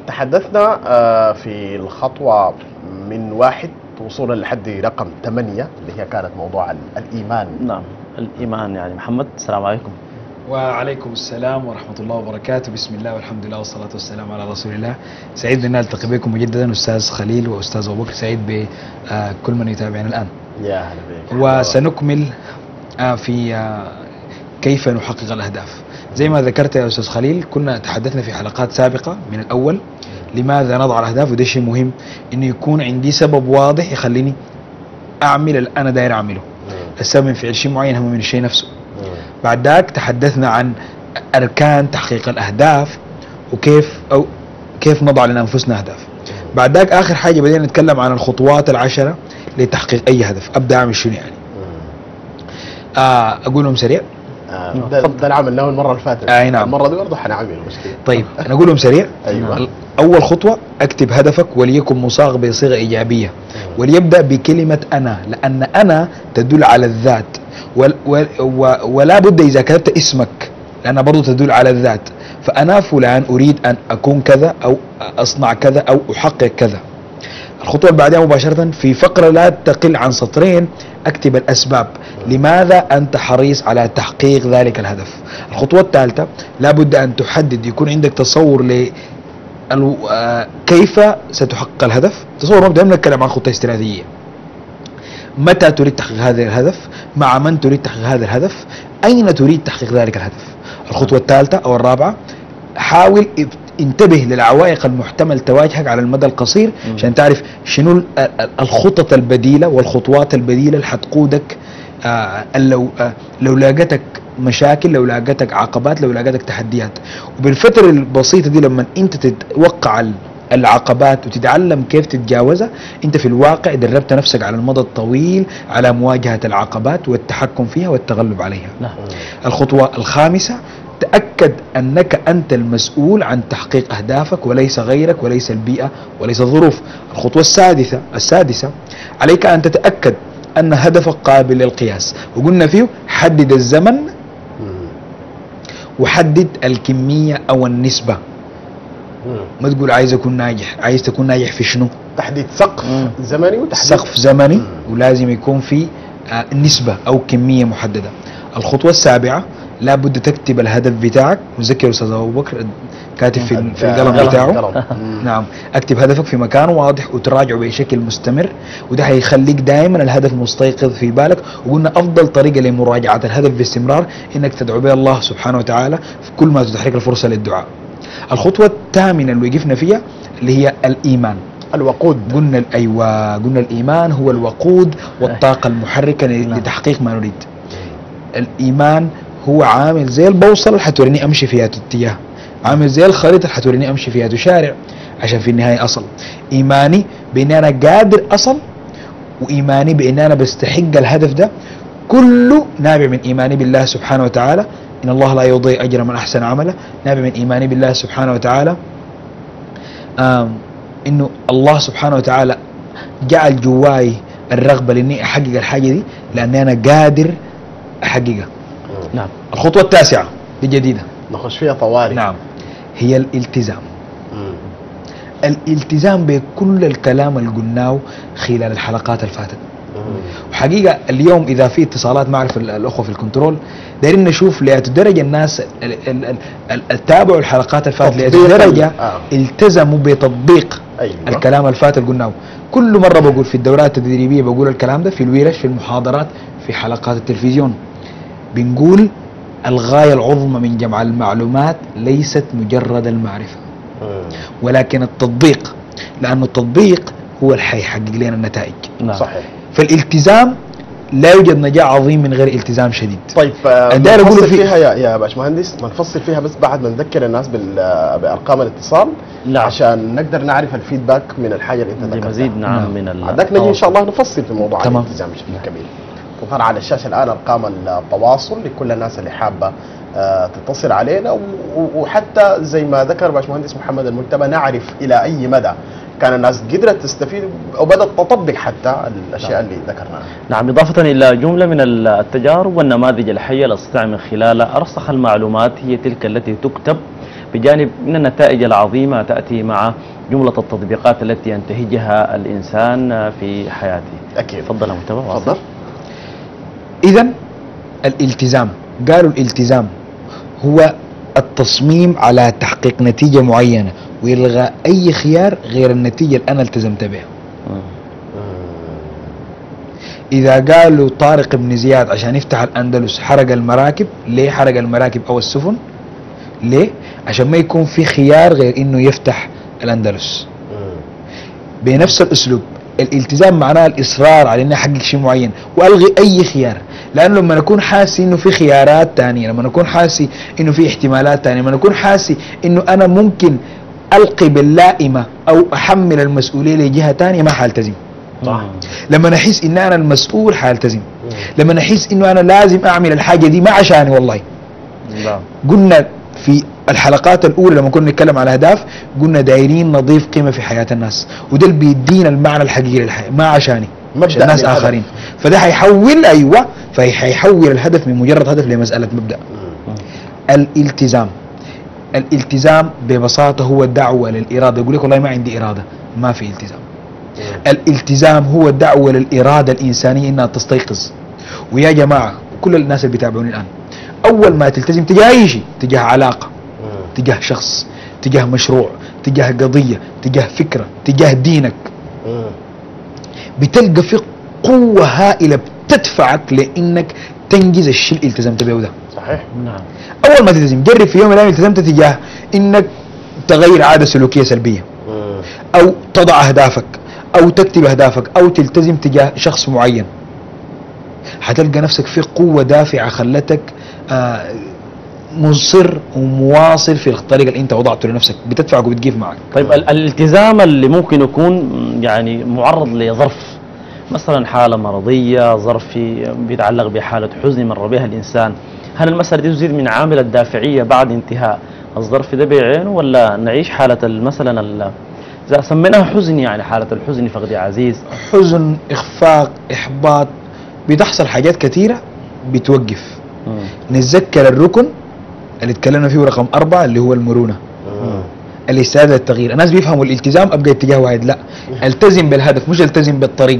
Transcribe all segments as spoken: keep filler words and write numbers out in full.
تحدثنا آه، في الخطوة من واحد وصولا لحد رقم ثمانية اللي هي كانت موضوع ال- الإيمان. نعم، الإيمان يعني. محمد، السلام عليكم. وعليكم السلام ورحمة الله وبركاته. بسم الله والحمد لله والصلاة والسلام على رسول الله. سعيد بأن ألتقي بكم مجددا أستاذ خليل وأستاذ أبو بكر. سعيد بكل من يتابعنا الآن. يا هلا بك. وسنكمل آه، في آه، كيف نحقق الأهداف. زي ما ذكرت يا أستاذ خليل، كنا تحدثنا في حلقات سابقة من الأول لماذا نضع الأهداف، وده شيء مهم إنه يكون عندي سبب واضح يخليني أعمل اللي أنا داير أعمله. السبب من فعل شيء معين هم من الشيء نفسه. بعد ذاك تحدثنا عن أركان تحقيق الأهداف وكيف أو كيف نضع لأنفسنا أهداف. بعد ذاك آخر حاجة بدينا نتكلم عن الخطوات العشرة لتحقيق أي هدف. أبدأ أعمل شنو يعني؟ آه أقولهم سريع. آه، ده, ده اللي عملناه المرة اللي فاتت. آه نعم. المرة دي برضه حنعمل مشكلة. طيب أنا أقولهم سريع. أيوة. أول خطوة، أكتب هدفك وليكن مصاغ بصيغة إيجابية، وليبدأ بكلمة أنا، لأن أنا تدل على الذات، ول ول ولا بد إذا كتبت اسمك لأنها برضو تدل على الذات. فأنا فلان أريد أن أكون كذا أو أصنع كذا أو أحقق كذا. الخطوة اللي بعدها مباشرة في فقرة لا تقل عن سطرين أكتب الأسباب، لماذا أنت حريص على تحقيق ذلك الهدف. الخطوة الثالثة لابد أن تحدد، يكون عندك تصور ل كيف ستحقق الهدف. تصور مبدئيا نتكلم عن خطة استراتيجية. متى تريد تحقيق هذا الهدف؟ مع من تريد تحقيق هذا الهدف؟ أين تريد تحقيق ذلك الهدف؟ الخطوة الثالثة أو الرابعة، حاول انتبه للعوائق المحتمل تواجهك على المدى القصير عشان تعرف شنو الخطط البديلة والخطوات البديلة اللي حتقودك آه لو آه لو لاقتك مشاكل، لو لاقتك عقبات، لو لاقتك تحديات. وبالفترة البسيطة دي لما انت تتوقع العقبات وتتعلم كيف تتجاوزها، انت في الواقع دربت نفسك على المدى الطويل على مواجهة العقبات والتحكم فيها والتغلب عليها. نعم. الخطوة الخامسة، تأكد أنك أنت المسؤول عن تحقيق أهدافك وليس غيرك وليس البيئة وليس الظروف. الخطوة السادسة السادسة عليك أن تتأكد أن هدفك قابل للقياس، وقلنا فيه حدد الزمن وحدد الكمية أو النسبة. ما تقول عايز أكون ناجح، عايز تكون ناجح في شنو؟ تحديد سقف مم. زمني وتحديد سقف زمني مم. ولازم يكون في آه نسبة أو كمية محددة. الخطوة السابعة لابد تكتب الهدف بتاعك. مذكر أستاذ أبو بكر كاتب في, في القلم بتاعه. نعم، اكتب هدفك في مكان واضح وتراجعه بشكل مستمر، وده هيخليك دائما الهدف مستيقظ في بالك. وقلنا افضل طريقه لمراجعه الهدف باستمرار انك تدعو بها الله سبحانه وتعالى في كل ما تتحرك الفرصه للدعاء. الخطوه الثامنه اللي وقفنا فيها اللي هي الايمان. الوقود. قلنا ايوه قلنا الايمان هو الوقود والطاقه المحركه لتحقيق ما نريد. الايمان هو عامل زي البوصله اللي حتوريني امشي فيها اتجاه، عامل زي الخريطة اللي حتوريني امشي فيها شارع عشان في النهاية اصل. ايماني بان انا قادر اصل، وايماني بان انا بستحق الهدف ده، كله نابع من ايماني بالله سبحانه وتعالى. ان الله لا يضيع اجر من احسن عمله. نابع من ايماني بالله سبحانه وتعالى انه الله سبحانه وتعالى جعل جواي الرغبة لاني احقق الحاجة دي لاني انا قادر احققها. نعم. الخطوة التاسعة دي جديدة نخش فيها طوارئ. نعم، هي الالتزام. مم. الالتزام بكل الكلام اللي قلناه خلال الحلقات اللي فاتت. وحقيقة اليوم إذا في اتصالات، ما أعرف الأخوة في الكنترول دايرين نشوف لأي درجة الناس تابعوا الحلقات اللي فاتت، لأي درجة آه. التزموا بتطبيق أيوة. الكلام اللي فات اللي قلناه. كل مرة بقول في الدورات التدريبية بقول الكلام ده، في الورش، في المحاضرات، في حلقات التلفزيون، بنقول الغاية العظمى من جمع المعلومات ليست مجرد المعرفة ولكن التطبيق، لأنه التطبيق هو اللي حيحقق لنا النتائج. نعم. صحيح. فالالتزام لا يوجد نجاح عظيم من غير التزام شديد. طيب نفصل في فيها يا يا باشمهندس، نفصل فيها بس بعد ما نذكر الناس بأرقام الاتصال. لا. عشان نقدر نعرف الفيدباك من الحاجة اللي انت ذكرتها. مزيد نعم, نعم. من عندك نجي ان شاء الله نفصل في موضوع الالتزام بشكل كبير. تظهر على الشاشة الآن أرقام التواصل لكل الناس اللي حابة آه تتصل علينا، وحتى زي ما ذكر باشمهندس محمد المجتبى نعرف إلى أي مدى كان الناس قدرت تستفيد وبدأت تطبق حتى الأشياء اللي ذكرناها. نعم، إضافة إلى جملة من التجارب والنماذج الحية اللي استطاع من خلالها أرسخ المعلومات هي تلك التي تكتب بجانب من النتائج العظيمة تأتي مع جملة التطبيقات التي ينتهجها الإنسان في حياته. اكيد. تفضل يا متابع. تفضل. إذا الالتزام، قالوا الالتزام هو التصميم على تحقيق نتيجة معينة وإلغاء أي خيار غير النتيجة اللي أنا التزمت بها. إذا قالوا طارق بن زياد عشان يفتح الأندلس حرق المراكب، ليه حرق المراكب أو السفن؟ ليه؟ عشان ما يكون في خيار غير إنه يفتح الأندلس. بنفس الأسلوب الالتزام معناه الإصرار على إنه أحقق شيء معين وألغي أي خيار، لأنه لما نكون حاسي إنه في خيارات تانية، لما نكون حاسي إنه في احتمالات تانية، لما نكون حاسي إنه أنا ممكن ألقي باللائمة أو أحمل المسؤولية لجهة تانية، ما حالتزم. صح. لما نحس إن أنا المسؤول حالتزم. لما نحس إنه أنا لازم أعمل الحاجة دي ما عشاني والله. لا. قلنا في الحلقات الأولى لما كنا نتكلم على أهداف قلنا دايرين نضيف قيمة في حياة الناس، وده اللي بيدينا المعنى الحقيقي للحياة، ما عشاني عشان الناس آخرين. فده حيحول، أيوة، فحيحول الهدف من مجرد هدف لمسألة مبدأ. الالتزام الالتزام ببساطة هو دعوة للإرادة. يقول لك والله ما عندي إرادة، ما في التزام. الالتزام هو دعوة للإرادة الإنسانية إنها تستيقظ. ويا جماعة كل الناس اللي بيتابعوني الآن، أول ما تلتزم تجاه أي شيء، تجاه علاقة، تجاه شخص، تجاه مشروع، تجاه قضية، تجاه فكرة، تجاه دينك، بتلقى في قوة هائلة بتدفعك لأنك تنجز الشيء اللي التزمت به ده. صحيح. نعم. أول ما تلتزم، جرب في يوم من الأيام التزمت تجاه إنك تغير عادة سلوكية سلبية، أو تضع أهدافك، أو تكتب أهدافك، أو تلتزم تجاه شخص معين، حتلقى نفسك في قوة دافعة خلتك آه مصر ومواصل في الطريق اللي انت وضعته لنفسك، بتدفعك وبتجيب معك. طيب الالتزام اللي ممكن يكون يعني معرض لظرف، مثلا حالة مرضية، ظرف بيتعلق بحالة حزن مر بها الإنسان، هل المسألة دي تزيد من عامل الدافعية بعد انتهاء الظرف ده بعينه، ولا نعيش حالة مثلا إذا سميناها حزن، يعني حالة الحزن فقد عزيز، حزن، إخفاق، إحباط، بتحصل حاجات كثيرة بتوقف. مم. نتذكر الركن اللي اتكلمنا فيه رقم أربعة اللي هو المرونة، الاستعداد للتغيير. الناس بيفهموا الالتزام أبقى اتجاه واحد، لا، التزم بالهدف مش التزم بالطريق.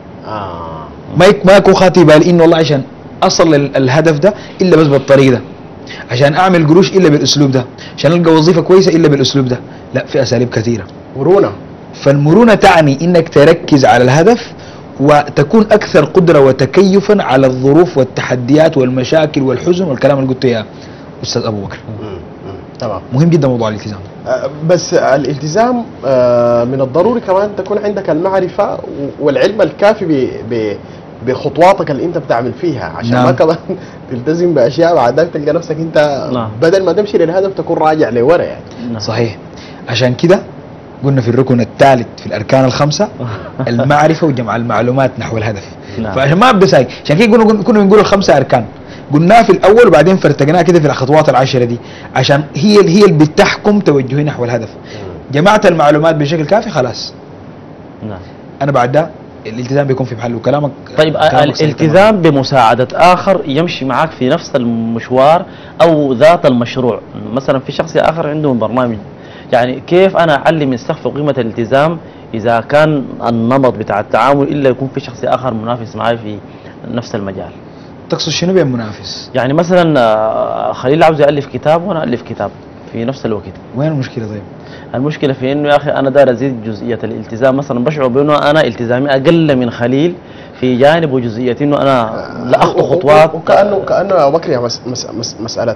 آه. ما يك ما يكون خاطي بالي إنه والله عشان أصل الهدف ده إلا بس بالطريق ده، عشان أعمل قروش إلا بالأسلوب ده، عشان ألقى وظيفة كويسة إلا بالأسلوب ده، لا، في أساليب كثيرة. مرونة. فالمرونة تعني إنك تركز على الهدف وتكون أكثر قدرة وتكيفا على الظروف والتحديات والمشاكل والحزن والكلام اللي قلته يا أستاذ أبو بكر. تمام. مهم جدا موضوع الالتزام. أه بس الالتزام أه من الضروري كمان تكون عندك المعرفة والعلم الكافي ب ب بخطواتك اللي انت بتعمل فيها، عشان نعم. ما كمان تلتزم باشياء بعد ذلك تلقى نفسك انت نعم. بدل ما تمشي للهدف تكون راجع لورا يعني. نعم. صحيح. عشان كده قلنا في الركن الثالث في الاركان الخمسه المعرفه وجمع المعلومات نحو الهدف. نعم. فعشان ما ابدا سايق، عشان كده كنا كنا بنقول الخمسه اركان، قلناها في الاول وبعدين فرتقناها كده في الخطوات العشره دي، عشان هي هي اللي بتحكم توجهي نحو الهدف. جمعت المعلومات بشكل كافي خلاص. نعم. انا بعد ده الالتزام بيكون في محله. كلامك طيب كلامك الالتزام بمساعدة آخر يمشي معك في نفس المشوار أو ذات المشروع، مثلا في شخص آخر عنده برنامج، يعني كيف أنا أعلم من سقف قيمة الالتزام إذا كان النمط بتاع التعامل إلا يكون في شخص آخر منافس معي في نفس المجال؟ تقصد شنو بين منافس؟ يعني مثلا خليل عاوز يألف كتاب وأنا ألف كتاب في نفس الوقت. وين المشكلة طيب؟ المشكلة في إنه يا أخي أنا داير أزيد جزئية الالتزام، مثلا بشعر بأنه أنا التزامي أقل من خليل في جانب وجزئية إنه أنا لا أخطو خطوات. وكأنه كأنه يا بكر مس مس مس مسألة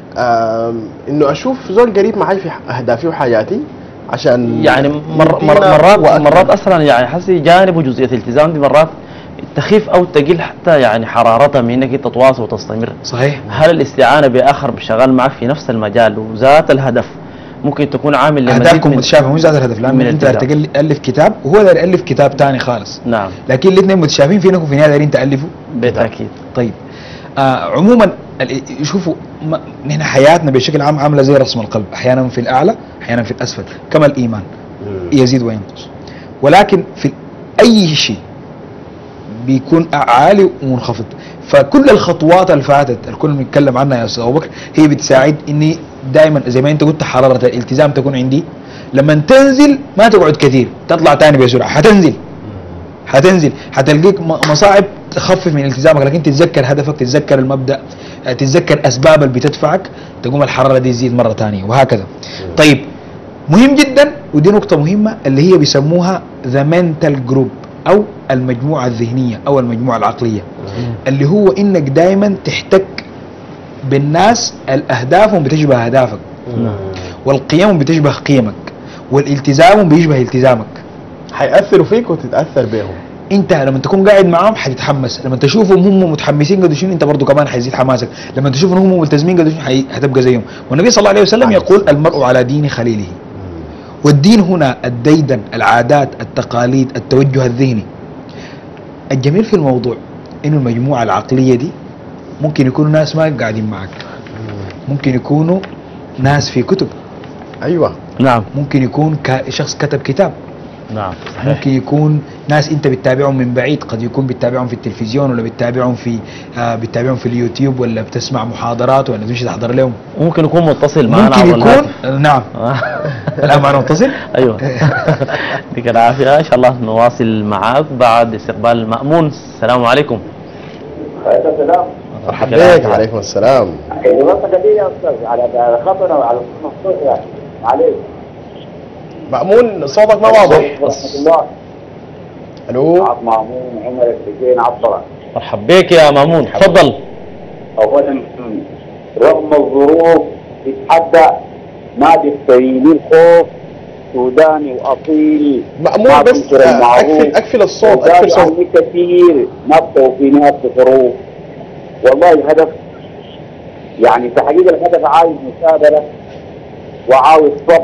إنه أشوف زول قريب معي في أهدافي وحياتي، عشان يعني مر مر مرات مرات أصلا يعني حسي جانب وجزئية الالتزام دي مرات تخيف أو تقل حتى يعني حرارتها من إنك تتواصل وتستمر. صحيح. هل الاستعانة بآخر شغال معك في نفس المجال وذات الهدف ممكن تكون عامل لمزيد أهدافكم متشابهة مش ذات الهدف، لأن أنت تألف كتاب وهو داير يألف كتاب ثاني خالص. نعم. لكن الاثنين متشابهين في انكم في النهاية دايرين تألفوا. بالتأكيد. طيب آه عموما شوفوا نحن حياتنا بشكل عام عاملة زي رسم القلب، أحيانا في الأعلى أحيانا في الأسفل، كما الإيمان يزيد وينقص، ولكن في أي شيء بيكون عالي ومنخفض. فكل الخطوات اللي فاتت الكل بنتكلم عنها يا استاذ ابو بكر هي بتساعد اني دائما زي ما انت قلت حراره الالتزام تكون عندي، لما تنزل ما تقعد كثير، تطلع ثاني بسرعه، حتنزل حتنزل حتلقيك مصاعب تخفف من التزامك، لكن تتذكر هدفك، تتذكر المبدا، تتذكر اسباب اللي بتدفعك، تقوم الحراره دي تزيد مره ثانيه وهكذا. طيب مهم جدا، ودي نقطه مهمه اللي هي بيسموها ذا منتال جروب او المجموعه الذهنيه او المجموعه العقليه، اللي هو انك دائما تحتك بالناس الاهدافهم بتشبه اهدافك، والقيم بتشبه قيمك، والالتزام بيشبه التزامك. حيأثروا فيك وتتأثر بهم. انت لما تكون قاعد معاهم حتتحمس، لما تشوفهم هم متحمسين قد شنو انت برضه كمان حيزيد حماسك، لما تشوفهم هم ملتزمين قد شنو حي... هتبقى زيهم. والنبي صلى الله عليه وسلم يقول المرء على دين خليله. والدين هنا الديدن، العادات، التقاليد، التوجه الذهني. الجميل في الموضوع انه المجموعه العقليه دي ممكن يكونوا ناس ما قاعدين معك، ممكن يكونوا ناس في كتب، ايوه نعم، ممكن يكون شخص كتب كتاب، نعم صحيح. ممكن يكون ناس انت بتتابعهم من بعيد، قد يكون بتتابعهم في التلفزيون ولا بتتابعهم في آه بتتابعهم في اليوتيوب ولا بتسمع محاضرات ولا تمشي تحضر لهم. ممكن يكون متصل معنا ممكن عبر يكون الهاتف. نعم لا معنا متصل. ايوه يعطيك العافيه، ان شاء الله نواصل معاك بعد استقبال المأمون. السلام عليكم. عليكم السلام. مرحبا بك. عليكم السلام. المنطقة دي يا استاذ على خطنا وعلى الصوت يعني معلش. مأمون صوتك ما واضح. ورحمة الله. الو. عبد مأمون عمر الحسين عبد. مرحبا بك يا مأمون، تفضل. اولا رغم الظروف تتحدى ما بيستوي الخوف، سوداني واصيل. مأمون بس اقفل اقفل الصوت، اقفل الصوت كثير نبتوا في ناس ظروف. والله الهدف يعني تحقيق الهدف عايز مثابرة وعاوز صبر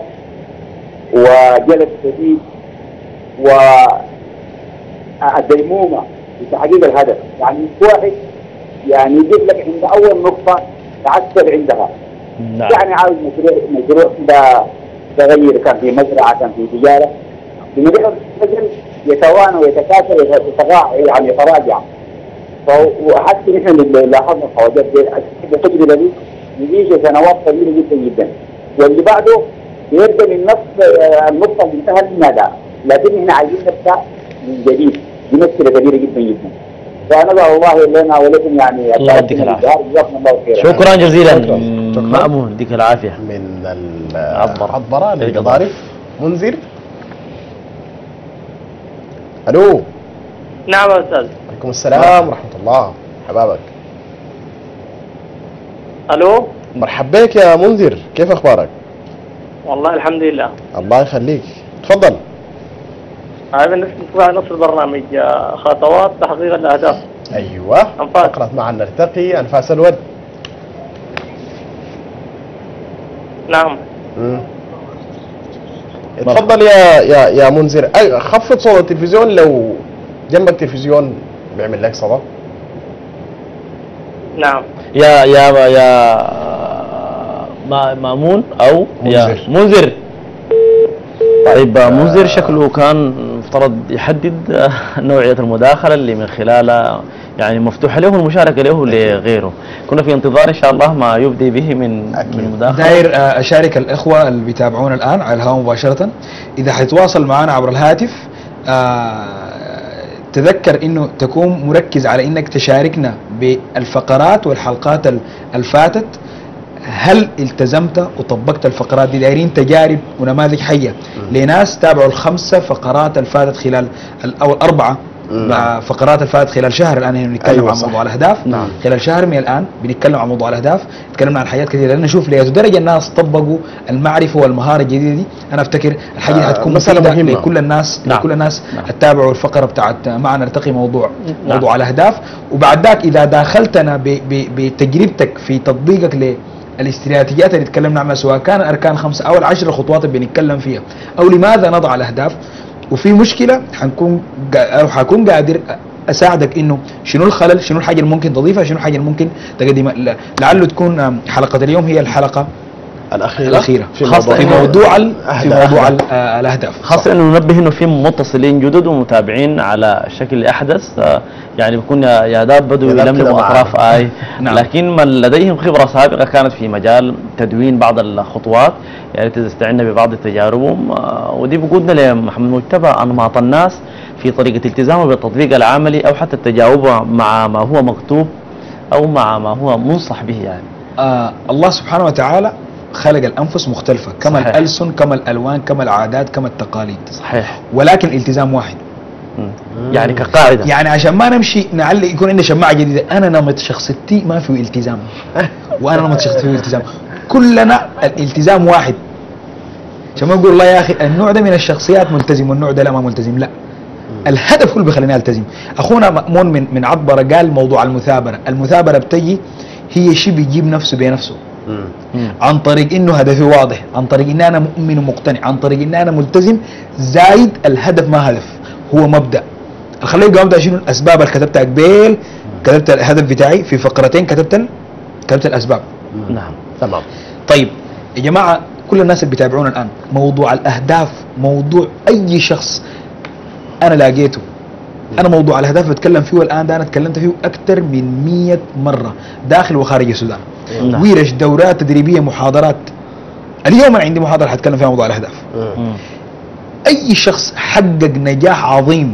وجلد شديد والديمومة في تحقيق الهدف. يعني واحد يعني يجيب لك عند أول نقطة تعسر عندها. نعم. يعني عاوز مشروع مشروع ده تغير، كان في مزرعة، كان في تجارة، في مجال يتوانى ويتكاثر ويتراجع يعني يتراجع. وحتى نحن اللي لاحظنا الحوادث دي التجربه دي يجي سنوات طويله جدا جدا، واللي بعده يبدا من نفس النقطه اللي انتهى منها ده، لكن احنا عايزين نبدا من جديد. دي مشكله كبيره جدا جدا. فنسال الله لنا ولكم يعني الله يديك العافيه. جزاكم الله خيرا. شكرا جزيلا. شكرا. مأمون يديك العافيه. من عطبرة. العطبرة للقضارف. منذر. الو. نعم يا استاذ. عليكم السلام ورحمة الله. حبابك. الو. مرحبا بك يا منذر، كيف اخبارك؟ والله الحمد لله. الله يخليك، تفضل. هذا بالنسبه نص البرنامج خطوات تحقيق الاهداف. ايوه. أنفاس. فقرة معا نرتقي، انفاس الود. نعم. مم. تفضل يا يا يا منذر. خفض صوت التلفزيون، لو جنبك تلفزيون بيعمل لك صدى. نعم. يا يا يا ما- مأمون او يا منذر. منذر. طيب منذر شكله كان مفترض يحدد نوعية المداخلة اللي من خلالها يعني مفتوح له المشاركة له لغيره. كنا في انتظار ان شاء الله ما يبدي به من أكيد. من مداخلة. داير آه، اشارك الاخوه اللي بيتابعونا الان على الهواء مباشره، اذا حيتواصل معنا عبر الهاتف آه، تذكر انه تكون مركز على انك تشاركنا بالفقرات والحلقات ال- الفاتت. هل التزمت وطبقت الفقرات دي؟ دايرين تجارب ونماذج حيه لناس تابعوا الخمسه فقرات الفاتت خلال ال- او الاربعه مم. فقرات الفاتت خلال شهر. الان هنا بنتكلم أيوة عن صح. موضوع الاهداف. نعم. خلال شهر من الان بنتكلم عن موضوع الاهداف، تكلمنا عن حاجات كثيره لان نشوف لأي درجه الناس طبقوا المعرفه والمهاره الجديده دي. انا افتكر الحاجه دي آه، حتكون مسألة مفيده مهمة. لكل الناس. نعم. لكل الناس نعم. تتابعوا الفقره بتاعت معنا نرتقي موضوع نعم. موضوع الاهداف. وبعد ذاك اذا داخلتنا ب- ب- بتجربتك في تطبيقك للاستراتيجيات اللي تكلمنا عنها، سواء كان اركان خمسه او العشر الخطوات اللي بنتكلم فيها، او لماذا نضع الاهداف، وفي مشكله حنكون قا- او حكون قادر اساعدك انه شنو الخلل، شنو الحاجه اللي ممكن تضيفها، شنو الحاجه اللي ممكن تقدمها. ل- لعله تكون آم، حلقه اليوم هي الحلقه الاخيره الاخيره في خاصة في موضوع موضوع ال- في أهداف. موضوع ال- آه، الاهداف. خاصة انه ننبه انه في متصلين جدد ومتابعين على شكل احدث، آه، يعني بيكون يا يا داب بدوا يا داب كده يلملموا معانا. اطراف اي نعم. لكن من لديهم خبرة سابقة كانت في مجال تدوين بعض الخطوات، يعني تستعنا ببعض تجاربهم، آه، ودي بقودنا لمحمد مجتبى انماط الناس في طريقة التزامه بالتطبيق العملي او حتى التجاوب مع ما هو مكتوب او مع ما هو منصح به يعني. آه الله سبحانه وتعالى خلق الانفس مختلفه، كما صحيح. الالسن كما الالوان كما العادات كما التقاليد، صحيح. ولكن الالتزام واحد. مم. يعني كقاعدة. يعني عشان ما نمشي نعلق يكون عندنا شماعه جديده، انا نمط شخصيتي ما فيه التزام وانا نمط شخصيتي فيه التزام، كلنا الالتزام واحد. عشان ما نقول والله يا اخي النوع ده من الشخصيات ملتزم والنوع ده لا ما ملتزم، لا، الهدف هو اللي بيخليني التزم. اخونا مأمون من من عطبره قال موضوع المثابره، المثابره بتجي هي شيء بيجيب نفسه بنفسه مم. عن طريق انه هدفي واضح، عن طريق ان انا مؤمن ومقتنع، عن طريق ان انا ملتزم، زايد الهدف ما هدف هو مبدا. خليني ابدا شنو الاسباب اللي كتبتها قبل، كتبت الهدف بتاعي في فقرتين، كتبت ال... كتبت الاسباب. نعم. تمام. طيب يا جماعه كل الناس اللي بيتابعونا الان، موضوع الاهداف موضوع اي شخص انا لاقيته. انا موضوع الاهداف بتكلم فيه الان ده انا تكلمت فيه اكثر من مية مره داخل وخارج السودان. نعم. ورش، دورات تدريبيه، محاضرات. اليوم انا عندي محاضره حتكلم فيها موضوع الاهداف. مم. اي شخص حقق نجاح عظيم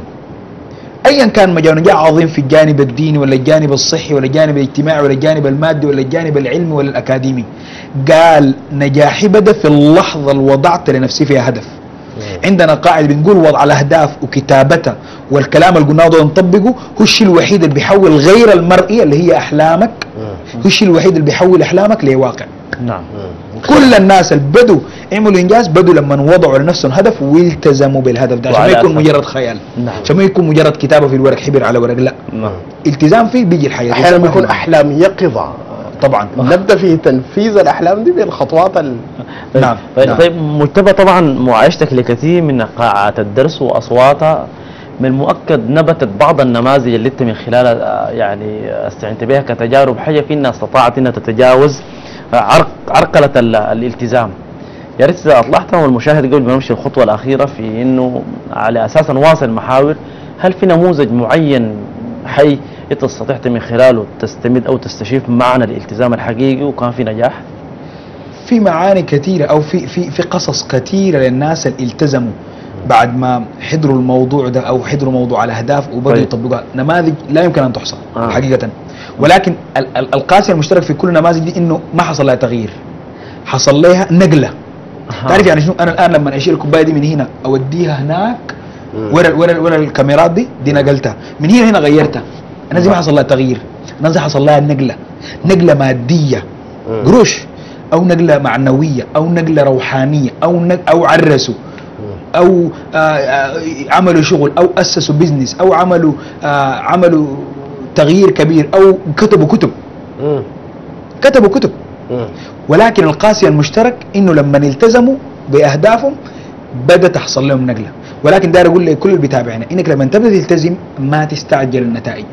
ايا كان مجال، نجاح عظيم في الجانب الديني ولا الجانب الصحي ولا الجانب الاجتماعي ولا الجانب المادي ولا الجانب العلمي ولا الاكاديمي، قال نجاحي بدا في اللحظه اللي وضعت لنفسي فيها هدف. عندنا قاعده بنقول وضع الاهداف وكتابتها والكلام اللي قلناه ده نطبقه هو الشيء الوحيد اللي بيحول غير المرئي اللي هي احلامك، هو الشيء الوحيد اللي بيحول احلامك لواقع. نعم. كل الناس اللي بدوا عملوا انجاز بدوا لما وضعوا لنفسهم هدف والتزموا بالهدف ده، عشان ما وعلى يكون أساس- مجرد خيال، نعم. عشان ما يكون مجرد كتابه في الورق، حبر على ورق، لا، نعم. التزام فيه بيجي الحياه. احيانا التزام بيكون فيه. احلام يقظه، طبعا. نبدا في تنفيذ الاحلام دي بالخطوات ال... طيب. نعم. طيب, نعم. طيب مجتبى، طبعا معايشتك لكثير من قاعات الدرس واصواتها، من المؤكد نبتت بعض النماذج اللي انت من خلالها يعني استعنت بها كتجارب حيه في انها استطاعت انها تتجاوز عرق عرقله ال- الالتزام. يا ريت اذا اطلعتنا والمشاهد قبل ما نمشي الخطوه الاخيره في انه على اساس نواصل المحاور، هل في نموذج معين حي انت استطعت من خلاله تستمد او تستشيف معنى الالتزام الحقيقي وكان في نجاح؟ في معاني كثيره او في في في قصص كثيره للناس اللي التزموا بعد ما حضروا الموضوع ده او حضروا موضوع الاهداف وبدوا طيب. يطبقوها، نماذج لا يمكن ان تحصى آه. حقيقه. ولكن ال- ال- القاسي المشترك في كل النماذج دي انه ما حصل لها تغيير، حصل لها نقله. أها. تعرف يعني شنو؟ انا الان لما اشيل الكوبايه دي من هنا اوديها هناك ورا ورا ورا الكاميرات دي دي نقلتها من هنا هنا غيرتها. الناس دي ما حصل لها تغيير، الناس دي حصل لها نقله، نقله ماديه قروش، او نقله معنويه، او نقله روحانيه، او نق... او عرسوا، او آه آه عملوا شغل، او اسسوا بزنس، او عملوا آه عملوا تغيير كبير، او كتبوا كتب كتبوا كتب. ولكن القاسي المشترك انه لما التزموا باهدافهم بدا تحصل لهم نقله. ولكن داير اقول لكل اللي بيتابعنا انك لما تبدا تلتزم ما تستعجل النتائج.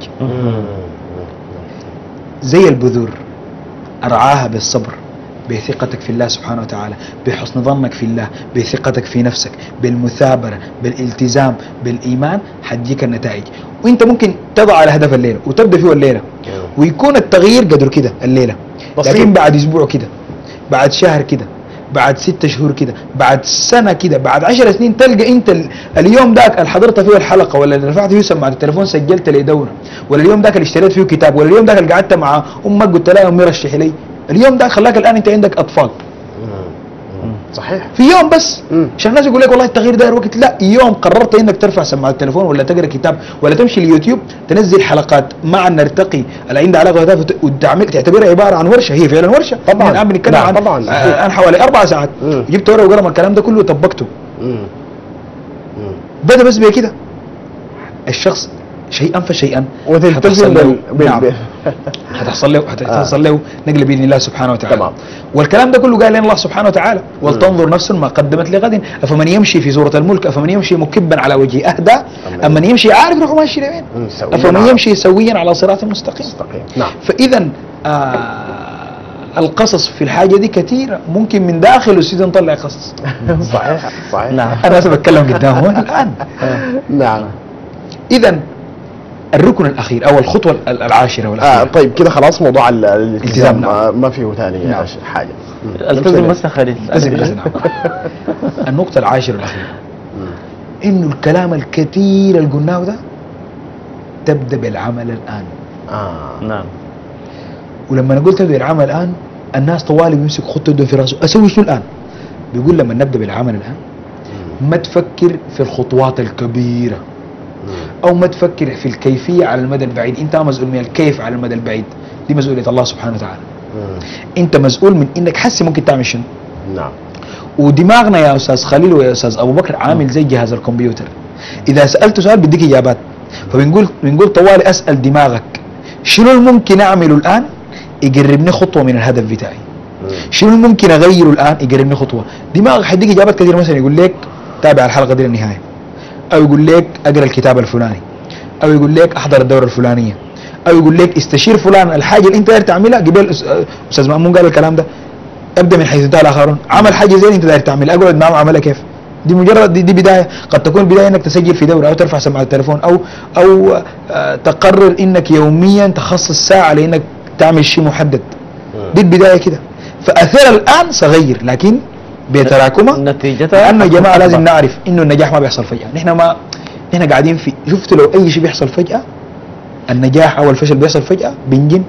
زي البذور ارعاها بالصبر، بثقتك في الله سبحانه وتعالى، بحسن ظنك في الله، بثقتك في نفسك، بالمثابره، بالالتزام، بالايمان، حتجيك النتائج. وانت ممكن تضع الهدف الليله وتبدا فيه الليله ويكون التغيير قدر كده الليله، بسيط. لكن بعد اسبوع كده، بعد شهر كده، بعد ستة شهور كده، بعد سنة كده، بعد عشر سنين تلقى انت ال- اليوم ذاك اللي حضرت فيه الحلقة، ولا اللي رفعت فيه سماعة التليفون سجلت لي دورة، ولا اليوم ذاك اللي اشتريت فيه كتاب، ولا اليوم ذاك اللي قعدت مع امك قلت لها امي رشحي لي، اليوم ذاك خلاك الان انت عندك اطفال صحيح. في يوم بس. مم. عشان الناس يقول لك والله التغيير داير وقت، لا، يوم قررت انك ترفع سماعة التليفون ولا تقرا كتاب ولا تمشي اليوتيوب تنزل حلقات مع نرتقي اللي عندها علاقه بهدف وتعمل تعتبرها عباره عن ورشه، هي فعلا ورشه. طبعاً. الان بنتكلم نعم، عن طبعاً. آه، عن حوالي اربع ساعات، مم. جبت ورقه وقلم الكلام ده كله وطبقته. مم. مم. بدا بس بكده الشخص شيئا فشيئا وتلتزم حتحصل له- بال... بال... نعم. بال... حتحصل له حتحصل له نقله باذن الله سبحانه وتعالى. تمام. والكلام ده كله قال لنا الله سبحانه وتعالى ولتنظر نفس ما قدمت لغد افمن يمشي في سوره الملك افمن يمشي مكبا على وجهه اهدى امن يمشي عارف روحه ماشي لوين، مم. سويا افمن على- يمشي سويا على صراط مستقيم. مستقيم. نعم. فاذا آه القصص في الحاجه دي كثيره، ممكن من داخل السجن نطلع قصص. صحيح صحيح. نعم. انا هسه بتكلم قدامه الان. نعم. اذا الركن الاخير او الخطوه العاشره آه والاخيره. طيب كده خلاص موضوع ال- الالتزام الالتزام، ما, ما فيه ثاني نعم. حاجه. مم. التزم بس خليل. لازم لازم. النقطه العاشره الاخيره انه الكلام الكثير اللي قلناه ده تبدا بالعمل الان. اه نعم. ولما انا قلت تبدا بالعمل الان الناس طوالي بيمسك خطه يده في راسه، اسوي شنو الان؟ بيقول لما نبدا بالعمل الان ما تفكر في الخطوات الكبيره او ما تفكر في الكيفيه على المدى البعيد، انت مسؤول من الكيف على المدى البعيد، دي مسؤوليه الله سبحانه وتعالى. مم. انت مسؤول من انك حسي ممكن تعمل شنو. نعم. ودماغنا يا استاذ خليل ويا استاذ ابو بكر عامل زي جهاز الكمبيوتر، اذا سالته سؤال بيديك اجابات، فبنقول بنقول طوالي اسال دماغك شنو الممكن اعمله الان يقربني خطوه من الهدف بتاعي، شنو ممكن اغيره الان يقربني خطوه. دماغك حيديك اجابات كثيره، مثلا يقول لك تابع الحلقه دي للنهايه، او يقول لك اقرا الكتاب الفلاني، او يقول لك احضر الدوره الفلانيه، او يقول لك استشير فلان الحاجه اللي انت داير تعملها. قبل استاذ مأمون قال الكلام ده، ابدا من حيث انتهى الاخرون، عمل حاجه زي اللي انت داير تعملها اقعد معه عملها كيف. دي مجرد دي, دي بدايه، قد تكون بدايه انك تسجل في دوره او ترفع سماعه التليفون او او آه تقرر انك يوميا تخصص ساعه لانك تعمل شيء محدد. دي البدايه كده، فاثر الان صغير لكن بتراكمه نتيجتها لانه يا جماعه لازم نعرف انه النجاح ما بيحصل فجاه. نحن ما نحن قاعدين في، شفتوا لو اي شيء بيحصل فجاه النجاح او الفشل بيحصل فجاه بنجن.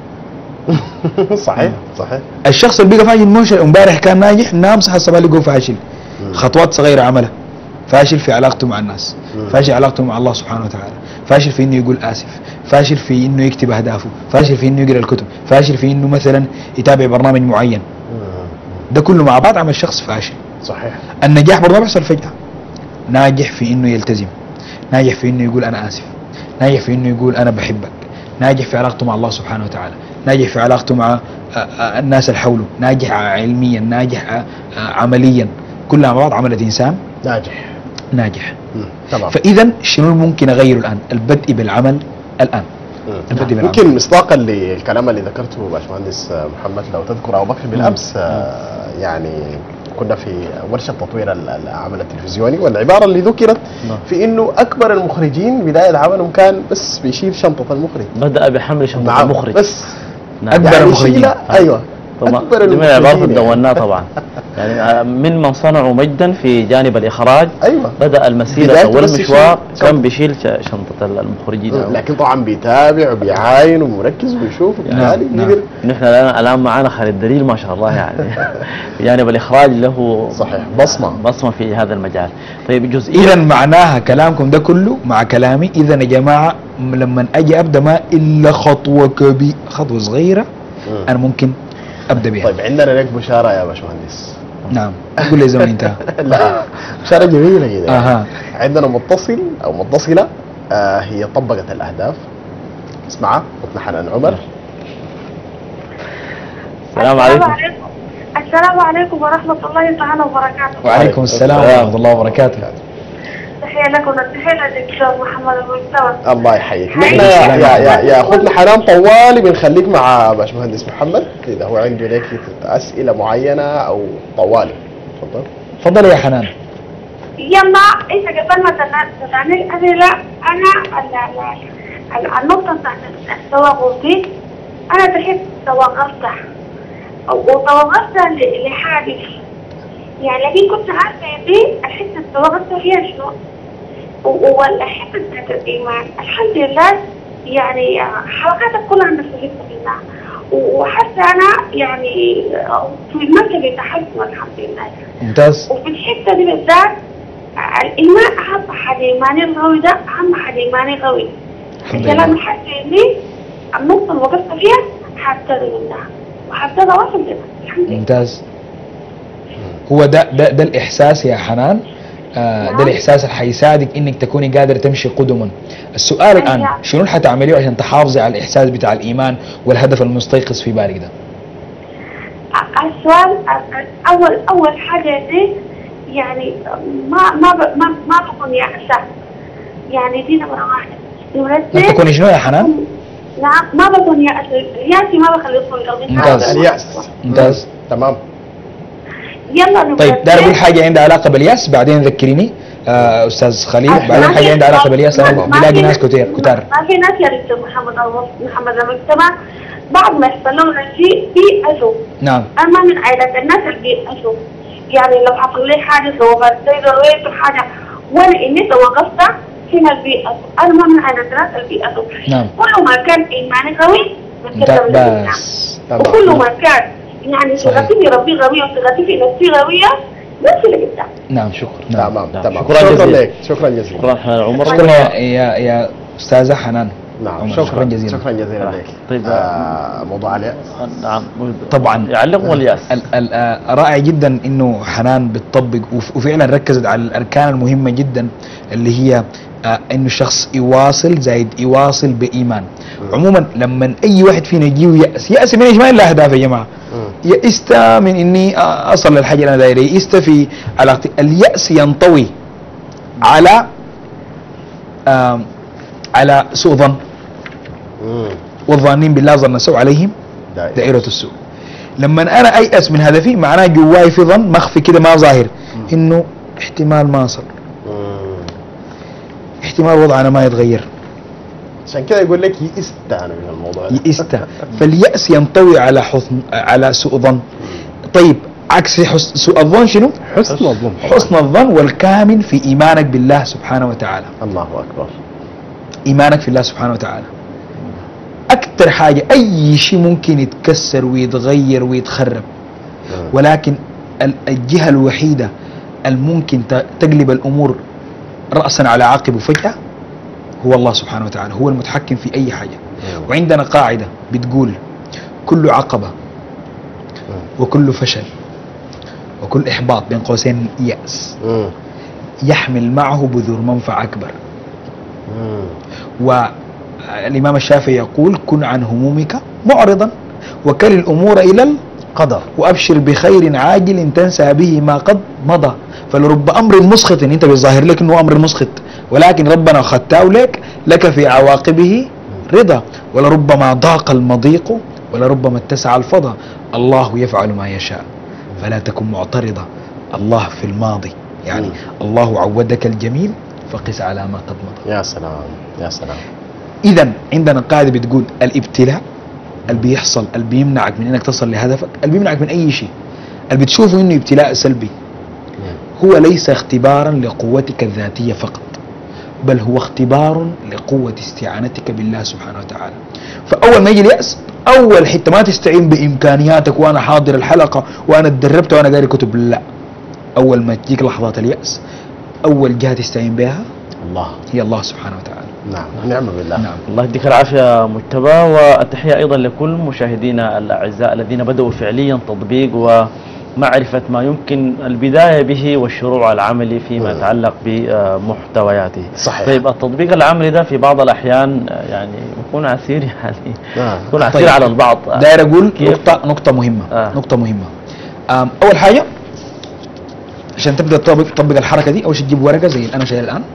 صحيح صحيح. الشخص اللي بقى فاشل مش امبارح كان ناجح، نام صحى الصباح لقوه فاشل. خطوات صغيره عملها، فاشل في علاقته مع الناس، فاشل في علاقته مع الله سبحانه وتعالى، فاشل في انه يقول اسف، فاشل في انه يكتب اهدافه، فاشل في انه يقرا الكتب، فاشل في انه مثلا يتابع برنامج معين. ده كله مع بعض عمل شخص فاشل. صحيح. النجاح برضه ما بيحصل فجاه. ناجح في انه يلتزم، ناجح في انه يقول انا اسف، ناجح في انه يقول انا بحبك، ناجح في علاقته مع الله سبحانه وتعالى، ناجح في علاقته مع الناس اللي حوله، ناجح علميا، ناجح عمليا، كلها مع بعض عملت انسان ناجح. ناجح. مم. تمام. فاذا شنو ممكن اغيره الان؟ البدء بالعمل الان. البدء بالعمل. يمكن مصداقا للكلام اللي ذكرته باشمهندس محمد، لو تذكر ابو بكر بالامس آه يعني كنا في ورشه تطوير العمل التلفزيوني، والعباره اللي ذكرت في انه اكبر المخرجين بدايه عملهم كان بس بيشيل شنطه المخرج، بدأ بحمل شنطة المخرج بس. نعم. أكبر يعني المخرجين. يشيلها، ايوه طبعا اكبر دي من العبارات اللي المخرجين دوناها طبعا. يعني من من صنعوا مجدا في جانب الاخراج، ايوه بدأ المسيرة بدايته او بس المشوار يشيل كان بيشيل ش- شنطة المخرجين. لكن طبعا بيتابع وبيعاين ومركز وبيشوف وبالتالي نعم. قدر. نحن الان الان معنا خالد دليل ما شاء الله يعني في جانب الاخراج له صحيح بصمه بصمة في هذا المجال. طيب جزئية اذا معناها كلامكم ده كله مع كلامي، اذا يا جماعه لما اجي ابدا ما الا خطوه كبيره، خطوه صغيره مم. انا ممكن ابدا بها. طيب عندنا لك بشاره يا باشمهندس. نعم قول لي زمن انتهى. لا بشاره جميله كده. اها عندنا متصل او متصله آه هي طبقت الاهداف. اسمعها اختنا حنان عمر. السلام عليكم. السلام عليكم ورحمة الله تعالى وبركاته. وعليكم السلام ورحمه الله وبركاته. تحية لكم وتحية للدكتور محمد المستوى. الله يحييك. حياك. نحن يا يا يا, يا اخوتنا حنان طوالي بنخليك مع باشمهندس محمد اذا هو عنده لك اسئله معينه او طوالي. تفضل. تفضل يا حنان. يلا انت قبل ما تنا- تتعمل الأسئلة انا ال- ال- ال- النقطة بتاعت التوقف دي انا تحس توقفتها وتوقفتها ل- لحادث يعني، لكن كنت عارفة دي الحتة توقفتها فيها شنو و- والحتة بتاعت الإيمان. الحمد لله يعني حلقاتك كلها نفذتها بالله، وحتى أنا يعني في مرتبة تحسن الحمد لله. ممتاز. وفي الحتة دي بالذات الإيمان أهم حاجة، إيماني القوي ده أهم حاجة، إيماني قوي. الكلام الحسي دي النقطة اللي وقفت فيها حابتدي منها وحابتدي أوصل لها الحمد لله. ممتاز. هو ده ده ده الاحساس يا حنان. آه ده الاحساس اللي حيساعدك انك تكوني قادره تمشي قدما. السؤال الان شنو اللي حتعمليه عشان تحافظي على الاحساس بتاع الايمان والهدف المستيقظ في بالك ده؟ السؤال أول أول حاجة دي يعني ما ما ب- ما ما بكون يأسة يعني، دي نمرة واحد. نمرة ما اثنين تكوني شنو يا حنان؟ نعم ما بكون يأس، يأسي ما بخلي يكون قلبي ممتاز. اليأس ممتاز. تمام. يلا نبدأ. طيب دار اقول حاجه عندها علاقه بالياس بعدين ذكريني آه استاذ خليل، بعدين حاجه عندها علاقه بالياس انا بلاقي ناس كتير كتار. ما في ناس يا دكتور محمد الله محمد المجتمع بعد ما يحصل لهم شيء بيأسوا. نعم. انا من عائلة الناس اللي بيأسوا، يعني لو حصل لي حاجه سوفت زي ضروري حاجه وانا اني توقفت هنا البيئة، انا ما من عائلة الناس اللي بيأسوا. نعم. كل ما كان ايماني قوي بس وكل ما كان يعني ثقتي في ربي قوية وثقتي في نفسي قوية نفس اللي قدام. نعم شكرا. نعم. تمام نعم. تمام. شكرا شكرا جزيلا. لك، شكرا جزيلا. شكرا عمر. شكرا يا يا, يا استاذه حنان. نعم عمر. شكرا شكرا جزيلا. شكرا جزيلا لك. طيب. آه موضوع اليأس. نعم طبعا يعلق والياس. ال- ال- آه، رائع جدا انه حنان بتطبق وف- وفعلا ركزت على الاركان المهمه جدا اللي هي آه، انه الشخص يواصل زايد يواصل بايمان. عموما لما اي واحد فينا يجيه يأس، يأس من ايش؟ ما الا اهداف يا جماعه. يئست من اني آه، اصل للحاجه اللي انا دايره، يئست في علاقتي. اليأس ينطوي على آه، على سوء ظن، مم. والظانين بالله ظن السوء عليهم دائما. دائرة السوء. لما انا ايأس من هدفي معناه جواي في ظن مخفي كده ما ظاهر انه احتمال ما اصل، مم. احتمال وضعنا ما يتغير، عشان كده يقول لك يئست انا من الموضوع ده. يئست. فاليأس ينطوي على حسن على سوء ظن. طيب عكس حسن سوء الظن شنو؟ حسن الظن. حسن الظن والكامل في ايمانك بالله سبحانه وتعالى. الله اكبر. ايمانك في الله سبحانه وتعالى اكثر حاجه. اي شيء ممكن يتكسر ويتغير ويتخرب، ولكن ال- الجهه الوحيده الممكن ت- تقلب الامور راسا على عقب فجاه هو الله سبحانه وتعالى، هو المتحكم في اي حاجه. وعندنا قاعده بتقول كل عقبه وكل فشل وكل احباط بين قوسين يأس مم. يحمل معه بذور منفعه اكبر. مم. والإمام الشافعي يقول كن عن همومك معرضا وكل الأمور إلى قدر. وأبشر بخير عاجل تنسى به ما قد مضى. فلرب أمر مسخط، أنت بيظاهر لك أنه أمر مسخط ولكن ربنا خدته لك لك في عواقبه رضا. ولربما ضاق المضيق ولربما اتسع الفضا. الله يفعل ما يشاء فلا تكن معترضا. الله في الماضي يعني الله عودك الجميل فقس على ما قد مضى. يا سلام يا سلام. إذا عندنا قاعدة بتقول الابتلاء اللي بيحصل اللي بيمنعك من انك تصل لهدفك، اللي بيمنعك من اي شيء، اللي بتشوفه انه ابتلاء سلبي، هو ليس اختبارا لقوتك الذاتية فقط، بل هو اختبار لقوة استعانتك بالله سبحانه وتعالى. فأول ما يجي اليأس أول حتة ما تستعين بإمكانياتك وأنا حاضر الحلقة وأنا اتدربت وأنا قاري كتب، لا. أول ما تجيك لحظات اليأس أول جهة تستعين بها الله هي الله سبحانه وتعالى. نعم ونعم بالله. نعم. الله يديك العافية مجتبى، والتحية أيضا لكل مشاهدينا الأعزاء الذين بدأوا فعليا تطبيق ومعرفة ما يمكن البداية به والشروع العملي فيما يتعلق بمحتوياته. صحيح. طيب التطبيق العملي ده في بعض الأحيان يعني يكون عسير يعني آه. يكون عسير طيب. على البعض. داير أقول كيف؟ نقطة نقطة مهمة آه. نقطة مهمة. آم، أول حاجة عشان تبدأ تطبق تطبق الحركة دي أول شيء تجيب ورقة زي اللي أنا شايل الآن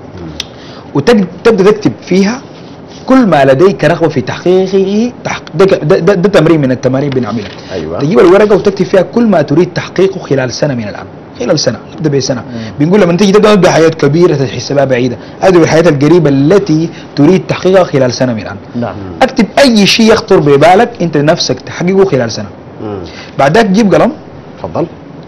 وتبدأ تكتب فيها كل ما لديك رغبة في تحقيقه. تحق... ده, ده, ده, ده تمرين من التمارين بنعملها. ايوه. تجيب الورقة وتكتب فيها كل ما تريد تحقيقه خلال سنة من الآن. خلال سنة نبدأ بسنة. بنقول لما تيجي تبدأ بحياة كبيرة تحسبها بعيدة، هذه الحياة القريبة التي تريد تحقيقها خلال سنة من الآن. نعم. اكتب أي شيء يخطر ببالك أنت نفسك تحققه خلال سنة. مم. بعدك جيب قلم تفضل.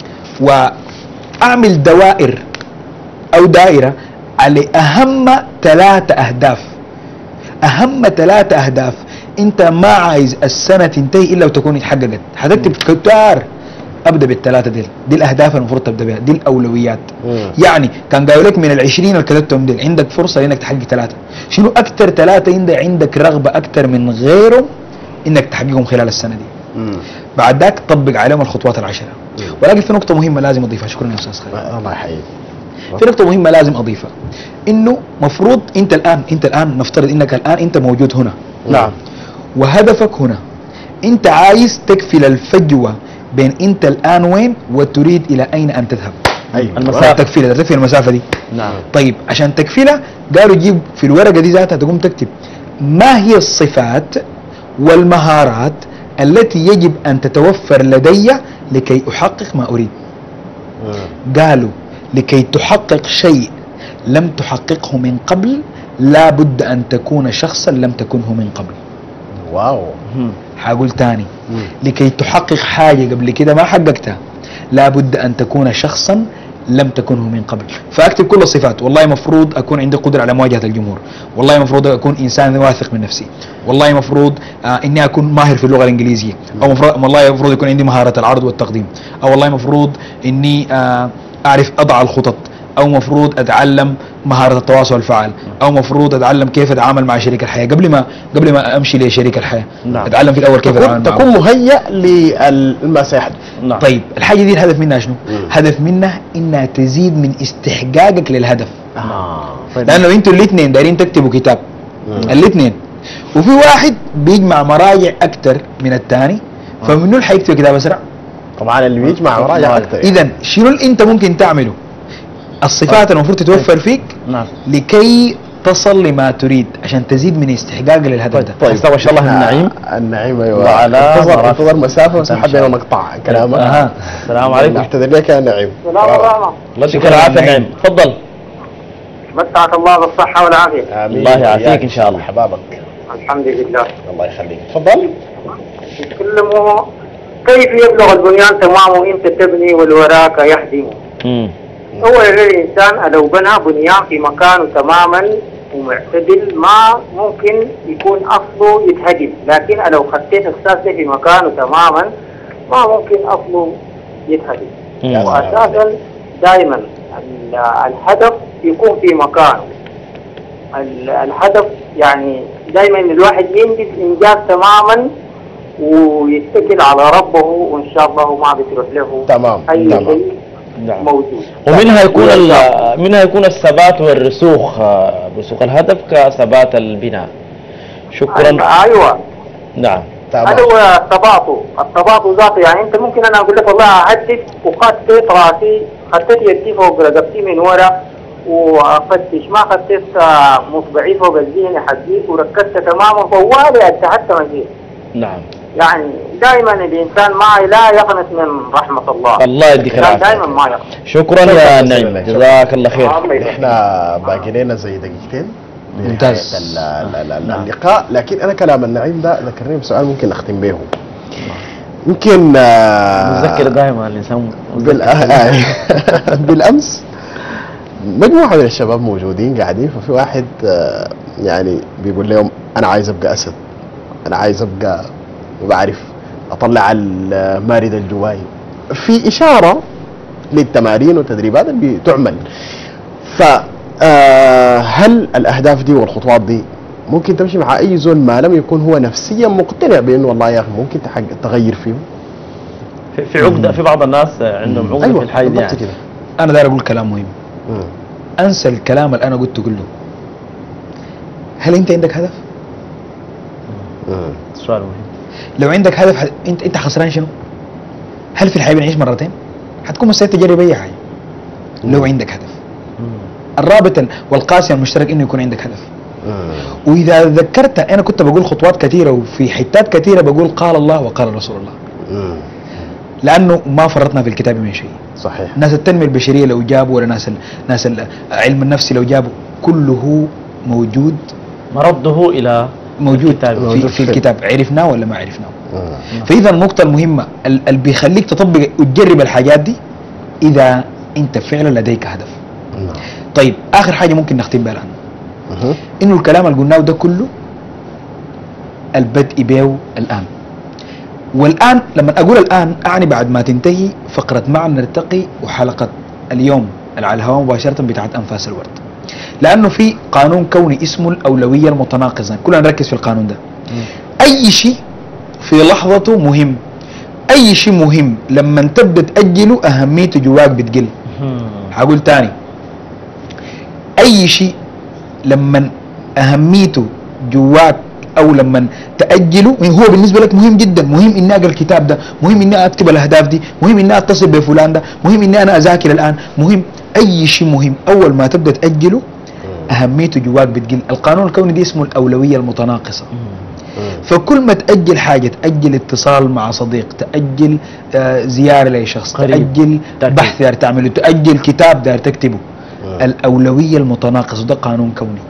وأعمل دوائر أو دائرة على أهم ثلاثة أهداف. أهم ثلاثة أهداف أنت ما عايز السنة تنتهي إلا وتكون اتحققت. حتكتب كتار أبدأ بالثلاثة دي دي الأهداف المفروض تبدأ بها، دي الأولويات. مم. يعني كان قالوا لك من العشرين اللي كتبتهم دي عندك فرصة إنك تحقق ثلاثة. شنو أكثر ثلاثة عندك عندك رغبة أكثر من غيرهم إنك تحققهم خلال السنة دي. مم. بعد ذاك طبق عليهم الخطوات العشرة. ولكن في نقطة مهمة لازم أضيفها. شكرا يا أستاذ خالد. الله يحييك. في نقطة مهمة لازم أضيفها، إنه مفروض أنت الآن أنت الآن نفترض إنك الآن أنت موجود هنا. نعم. وهدفك هنا. أنت عايز تكفل الفجوة بين أنت الآن وين وتريد إلى أين أن تذهب. ايوه. المسافة. تكفيلها تكفي المسافة دي. نعم. طيب عشان تكفيلها قالوا جيب في الورقة دي ذاتها تقوم تكتب ما هي الصفات والمهارات التي يجب أن تتوفر لدي لكي أحقق ما أريد؟ قالوا لكي تحقق شيء لم تحققه من قبل لا بد أن تكون شخصا لم تكنه من قبل. واو. حاقول تاني. مم. لكي تحقق حاجة قبل كده ما حققتها لا بد أن تكون شخصا لم تكنه من قبل. فأكتب كل الصفات. والله مفروض أكون عندي قدرة على مواجهة الجمهور، والله مفروض أكون إنسان واثق من نفسي، والله مفروض آه إني أكون ماهر في اللغة الإنجليزية، أو مفروض والله مفروض يكون عندي مهارة العرض والتقديم، أو والله مفروض إني آه أعرف أضع الخطط، أو مفروض أتعلم مهارة التواصل الفعال، أو مفروض أتعلم كيف أتعامل مع شريك الحياة قبل ما قبل ما أمشي لشريك الحياة. نعم. أتعلم في الأول كيف أتعامل تكون, معه. تكون مهيأ لما سيحدث. نعم. طيب الحاجة دي الهدف منها شنو؟ مم. هدف منها إنها تزيد من استحقاقك للهدف. آه. طيب. لأنه أنتوا الاثنين دايرين تكتبوا كتاب، مم. الاثنين، وفي واحد بيجمع مراجع أكثر من الثاني، فمنو اللي حيكتب كتاب أسرع؟ طبعا اللي بيجمع مراجع اكثر. إذا شنو اللي أنت ممكن تعمله؟ الصفات المفروض تتوفر فيك نعم. لكي تصل لما تريد عشان تزيد من استحقاق للهدف ده. طيب استوى ان شاء الله النعيم. النعيم ايوه. وعلى انتظر مرافق. انتظر مسافه بس إن شاء حبينا الله. نقطع كلامك. اها السلام عليكم. نعتذر لك يا نعيم. السلام عليكم. الله يديك العافيه نعيم، تفضل. مسعك الله بالصحة والعافية. آمين. الله يعافيك إن شاء الله. حبابك. الحمد لله. الله يخليك. تفضل. يتكلموا كيف يبلغ البنيان تمامه وانت تبني والوراك يهدم. امم هو الانسان لو بنى بنيان في مكانه تماما ومعتدل ما ممكن يكون اصله يتهدم، لكن لو خطيت الاساس في مكانه تماما ما ممكن اصله يتهدم. واساسا دائما الهدف يكون في مكانه. الهدف يعني دائما الواحد ينجز انجاز تماما ويتكل على ربه وان شاء الله ما بتروح له تمام. اي تمام. شيء نعم. موجود. ومنها يكون ال- منها يكون الثبات والرسوخ، آه، رسوخ الهدف كثبات البناء. شكرا. ايوه نعم. تمام. هذا هو التباطؤ، التباطؤ ذاته يعني انت ممكن انا اقول لك والله اهدف وخطيت راسي، خطيت يدي فوق رقبتي من ورا وافتش، ما خطيت مصبعي فوق الذهن حقي وركزت تماما طوالي اتعدت مزيد. نعم. يعني دائما الانسان ما لا يقنط من رحمه الله. الله يديك الإنسان العافيه. دائما ما يقنط. شكرا يا نعيم، جزاك الله خير. احنا باقي لنا زي دقيقتين ممتاز. لنهاية ال- ال- ال- اللقاء، لكن انا كلام النعيم ده ذكرني بسؤال ممكن نختم به. يمكن آه، نتذكر دائما الانسان بال- آه، بالامس مجموعه من الشباب موجودين قاعدين، ففي واحد آه، يعني بيقول لهم انا عايز ابقى اسد، انا عايز ابقى ما بعرف اطلع المارد الجواي، في اشاره للتمارين والتدريبات اللي بتعمل. فهل الاهداف دي والخطوات دي ممكن تمشي مع اي زول ما لم يكون هو نفسيا مقتنع بانه والله يا اخي ممكن تحقق تغير فيه؟ في- في عقده، في بعض الناس عندهم عقده في الحي دي بالضبط يعني. كده. أنا داير أقول كلام مهم. مم. أنسى الكلام اللي أنا قلته كله. هل أنت عندك هدف؟ مم. سؤال مهم. لو عندك هدف ح- انت انت خسران شنو؟ هل في الحياه بنعيش مرتين؟ حتكون مستعد تجرب اي حاجه لو عندك هدف. الرابط ال- والقاسم المشترك انه يكون عندك هدف. مم. واذا ذكرت انا كنت بقول خطوات كثيره وفي حتات كثيره بقول قال الله وقال رسول الله، مم. لانه ما فرطنا في الكتاب من شيء. صحيح. ناس التنميه البشريه لو جابوا، ولا ناس ال... ناس ال- علم النفس لو جابوا، كله موجود مرده الى موجود الكتاب. في, موجود في في- الكتاب. عرفناه ولا ما عرفناه؟ مم. فاذا النقطه المهمه ال- اللي بيخليك تطبق وتجرب الحاجات دي اذا انت فعلا لديك هدف. نعم. طيب اخر حاجه ممكن نختم بها الان، مهم. انه الكلام اللي قلناه ده كله البدء به الان. والان لما اقول الان اعني بعد ما تنتهي فقره معا نرتقي وحلقه اليوم اللي على الهواء مباشره بتاعت انفاس الورد، لانه في قانون كوني اسمه الاولويه المتناقضه، كلنا نركز في القانون ده. اي شيء في لحظته مهم، اي شيء مهم لما تبدا تاجله اهميته جواك بتقل. هقول تاني، اي شيء لما اهميته جواك او لما تاجله هو بالنسبه لك مهم جدا، مهم اني اقرا الكتاب ده، مهم اني اكتب الاهداف دي، مهم اني اتصل بفلان ده، مهم اني انا اذاكر الان، مهم اي شيء مهم اول ما تبدا تاجله اهميته جواك بتقل. القانون الكوني دي اسمه الاولويه المتناقصه. فكل ما تأجل حاجة، تأجل اتصال مع صديق، تأجل آه زيارة لشخص، قريب. تأجل تأكيد. بحث دار تعمله، تأجل كتاب دار تكتبه. الأولوية المتناقصة ده قانون كوني.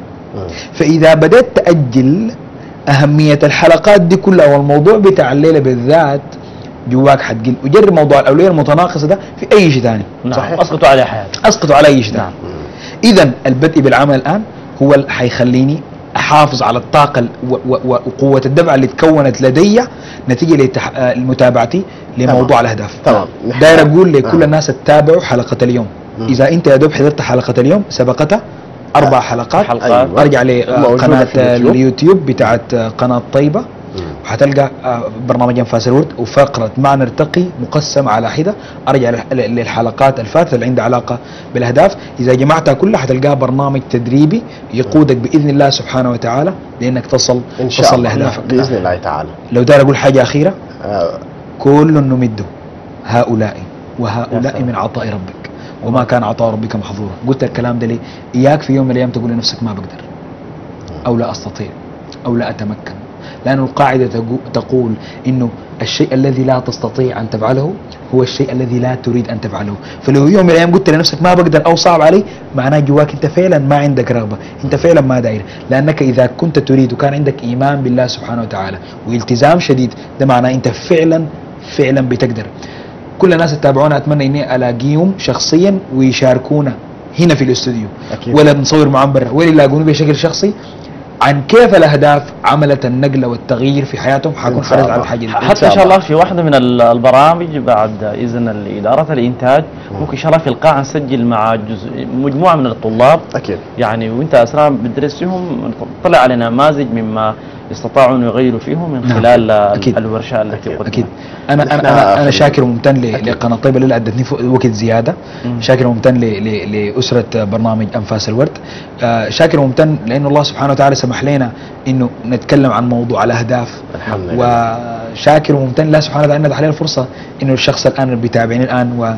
فإذا بدأت تأجل أهمية الحلقات دي كلها والموضوع بتاع الليلة بالذات جواك حتقل. وجرب موضوع الأولوية المتناقصة ده في أي شيء ثاني. نعم. صحيح. اسقطوا عليه حياتك. أسقطوا على أي شيء ثاني. نعم. إذا البدء بالعمل الآن هو اللي حيخليني احافظ على الطاقه و- و- وقوه الدفع اللي تكونت لدي نتيجه لتح- آه، لمتابعتي لموضوع تمام. الاهداف. تمام. نحن- داير اقول لكل آه. الناس تتابعوا حلقه اليوم. مم. اذا انت يا دوب حضرت حلقه اليوم سبقتها اربع حلقات، حلقات. أيوة. ارجع موجودة لقناه في اليوتيوب. اليوتيوب بتاعت آه، قناه طيبه، وحتلقى آه، برنامج انفاس الورد وفقره مع نرتقي مقسم على حده. ارجع لل- للحلقات الفاتته اللي عندها علاقه بالاهداف. اذا جمعتها كلها حتلقاها برنامج تدريبي يقودك باذن الله سبحانه وتعالى لانك تصل ان شاء تصل الله لاهدافك. باذن الله تعالى. لو دار اقول حاجه اخيره، آه، كل نمد هؤلاء وهؤلاء يا سلام. من عطاء ربك وما كان عطاء ربك محظورا. قلت الكلام ده ليه؟ اياك في يوم من الايام تقول لنفسك ما بقدر او لا استطيع او لا اتمكن، لأن القاعدة تقو- تقول إنه الشيء الذي لا تستطيع أن تفعله هو الشيء الذي لا تريد أن تفعله. فلو يوم من الأيام قلت لنفسك ما بقدر أو صعب علي، معناه جواك أنت فعلا ما عندك رغبة، أنت فعلا ما داير. لأنك إذا كنت تريد وكان عندك إيمان بالله سبحانه وتعالى والتزام شديد، ده معناه أنت فعلا فعلا بتقدر. كل الناس تتابعونا أتمنى إني ألاقيهم شخصيا ويشاركونا هنا في الاستوديو، أكيد. ولا نصور معهم برا، ولا يلاقوني بشكل شخصي عن كيف الاهداف عملت النقله والتغيير في حياتهم. حكون إن شاء حريص الله. على الحاجه دي. حتى ان شاء الله في واحده من ال- البرامج بعد اذن اداره الانتاج ممكن ان شاء الله في القاعه نسجل مع جزء مجموعه من الطلاب اكيد. يعني، وانت اثناء بتدرس فيهم طلع على نماذج مما استطاعوا ان يغيروا فيهم من نعم. خلال أكيد. الورشه التي أكيد. قدمت. اكيد. انا نحن انا انا, أنا في- شاكر وممتن ل- أكيد. لقناه طيبه اللي ادتني ف- وقت زياده. مم. شاكر وممتن ل- ل- لاسره برنامج انفاس الورد. آه، شاكر وممتن لانه الله سبحانه وتعالى سمح لنا انه نتكلم عن موضوع الاهداف. الحمد لله. وشاكر وممتن لله سبحانه وتعالى انه اتاح لنا الفرصه انه الشخص الان اللي بيتابعني الان و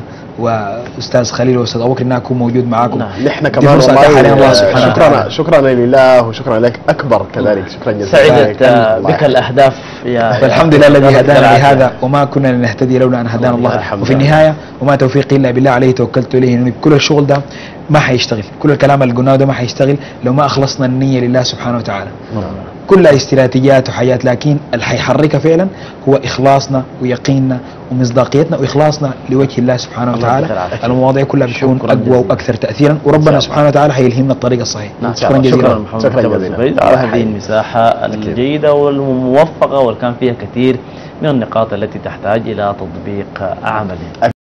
واستاذ خليل واستاذ ابو بكر اني اكون موجود معاكم. نعم. نحن دي كمان فرصة أتاحها لنا الله والله سبحانه شكرا وتعالى. شكرا لله وشكرا لك اكبر كذلك. شكرا جزيلا. سعدت آه، الله بك يحفظك. الاهداف يا فالحمد يا لله الذي يعطيك هدانا العافية. لهذا وما كنا لنهتدي لولا ان هدانا الله. الحمد وفي لله. النهايه وما توفيقي الا بالله عليه توكلت اليه. انه كل الشغل ده ما حيشتغل، كل الكلام اللي قلناه ده ما حيشتغل لو ما اخلصنا النيه لله سبحانه وتعالى. كلها استراتيجيات وحاجات، لكن اللي حيحركها فعلا هو اخلاصنا ويقيننا ومصداقيتنا واخلاصنا لوجه الله سبحانه الله وتعالى. يعطيك العافية. المواضيع كلها بتكون شكراً اقوى جزيلاً. واكثر تاثيرا، إن وربنا شاء سبحانه وتعالى حيلهمنا الطريق الصحيح. نعم. إن شاء الله. شكرا شكرا جزيلا. محمد شكراً محمد جزيلاً. الزبيد على هذه المساحة الجيدة والموفقة، واللي كان فيها كثير من النقاط التي تحتاج إلى تطبيق عملي.